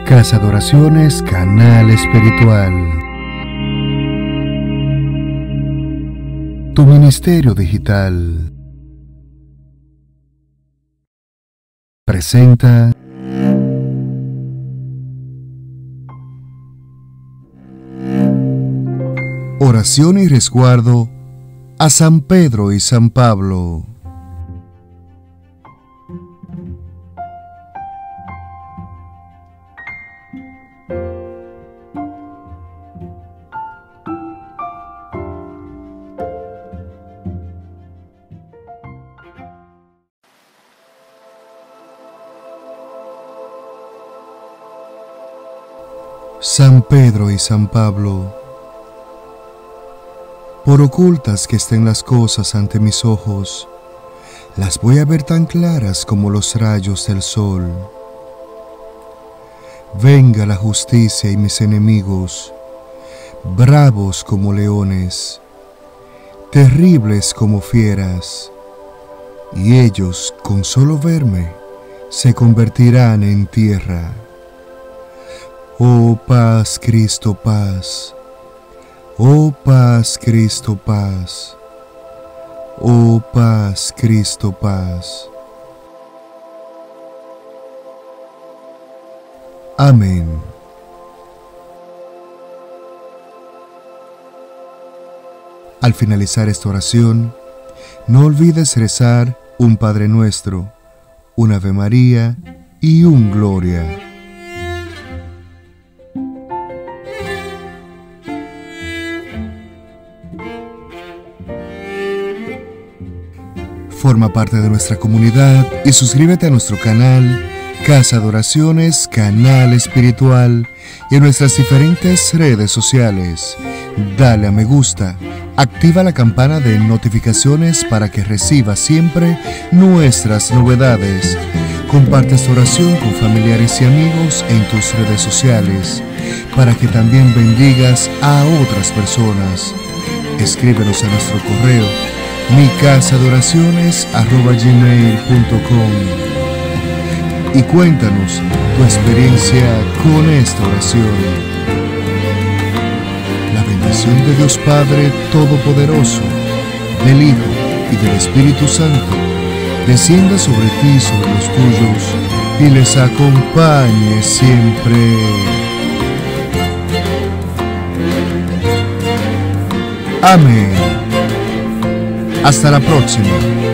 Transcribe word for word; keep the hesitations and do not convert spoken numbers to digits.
Casa de Oraciones, canal espiritual. Tu ministerio digital presenta oración y resguardo a San Pedro y San Pablo. San Pedro y San Pablo, por ocultas que estén las cosas ante mis ojos, las voy a ver tan claras como los rayos del sol. Venga la justicia y mis enemigos, bravos como leones, terribles como fieras, y ellos, con solo verme, se convertirán en tierra. Oh paz, Cristo, paz. Oh paz, Cristo, paz. Oh paz, Cristo, paz. Amén. Al finalizar esta oración, no olvides rezar un Padre Nuestro, un Ave María y un Gloria. Forma parte de nuestra comunidad y suscríbete a nuestro canal Casa de Oraciones, canal espiritual, y en nuestras diferentes redes sociales. Dale a me gusta, activa la campana de notificaciones para que recibas siempre nuestras novedades. Comparte esta oración con familiares y amigos en tus redes sociales para que también bendigas a otras personas. Escríbenos a nuestro correo mi casa de oraciones arroba gmail punto com y cuéntanos tu experiencia con esta oración. La bendición de Dios Padre Todopoderoso, del Hijo y del Espíritu Santo descienda sobre ti y sobre los tuyos y les acompañe siempre. Amén. Hasta la próxima.